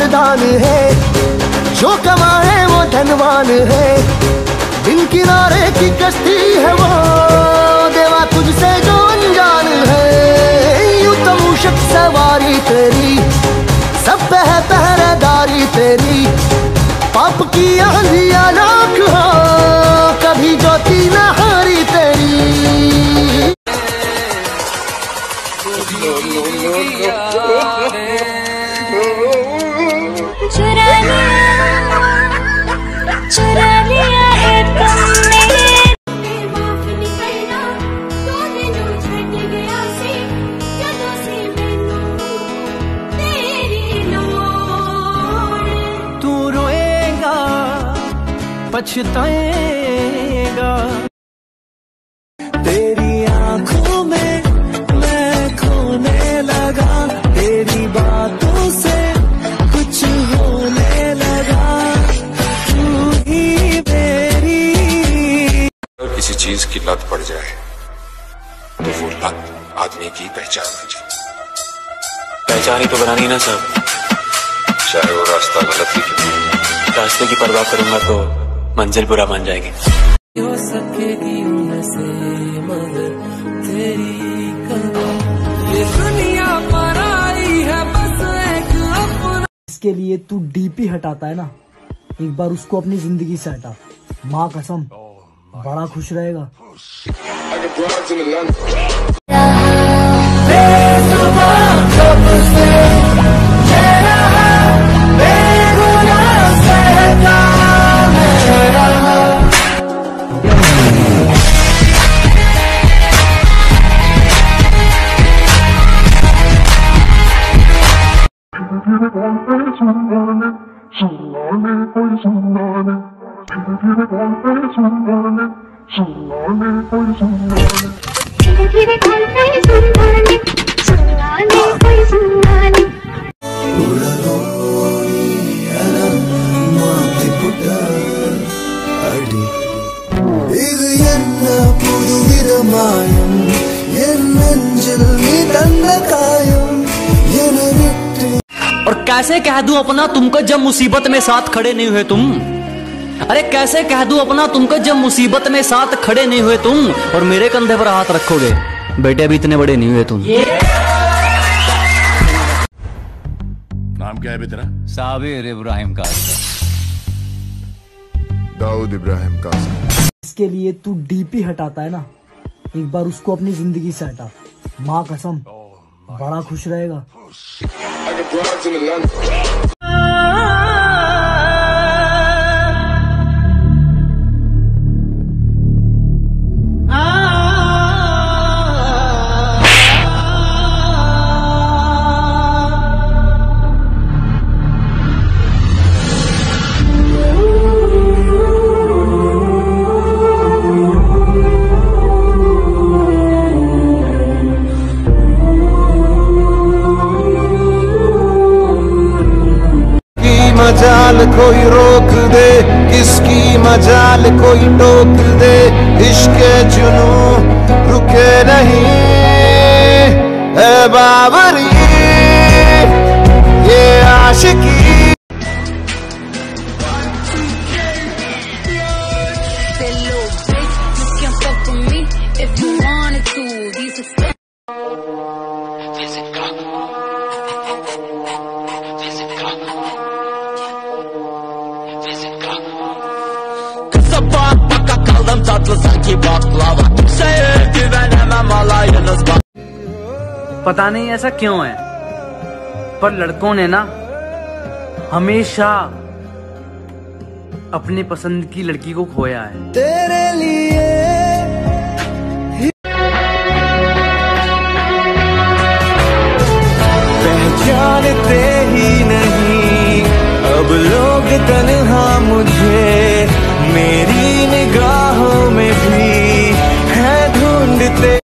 मर्दान है, जो कमाए वो धनवान है। बिन किनारे की कश्ती है वो, देवा तुझसे जो अनजान है। यूं तो मूषक सवारी तेरी, सब पे है पहरेदारी तेरी। पाप की आंधियां लाख हो, कभी ज्योति न हारी तेरी। चुरा लिया है तुमने। तू रोएगा पछताएगा, तेरी आंखों में मैं खोने लगा, तेरी बातों से कुछ होने लगा, तू ही मेरी। अगर किसी चीज की लत पड़ जाए तो वो लत आदमी की पहचान बन जाए। पहचान ही तो बनानी ना सब, चाहे वो रास्ता गलत ही क्यों। रास्ते की परवाह करूंगा तो मंजिल बुरा मान जाएगी। हो सकेगी उनसे मगर तेरी कदम, ये दुनिया पर आई है बस एक अपना। इसके लिए तू डीपी हटाता है ना, एक बार उसको अपनी जिंदगी से हटा, माँ कसम बड़ा खुश रहेगा। और कैसे कह दूं अपना तुमको जब मुसीबत में साथ खड़े नहीं हुए तुम। अरे कैसे कह दूं अपना तुमको जब मुसीबत में साथ खड़े नहीं हुए तुम, और मेरे कंधे पर हाथ रखोगे, बेटे अभी इतने बड़े नहीं हुए तुम। नाम क्या है बे तेरा? साबिर इब्राहिम कासिम। दाऊद इब्राहिम कासिम। इसके लिए तू डीपी हटाता है ना, एक बार उसको अपनी जिंदगी से हटा, माँ कसम बड़ा खुश रहेगा। मजाल कोई रोक दे, किसकी मजाल कोई टोक दे, इश्क जुनून रुके नहीं है बाबरी ये आशिकी। पता नहीं ऐसा क्यों है, पर लड़कों ने ना हमेशा अपनी पसंद की लड़की को खोया है। तेरे लिए पहचानते ही नहीं अब लोग तन्हा मुझे, मेरी निगाहों में भी है ढूंढते।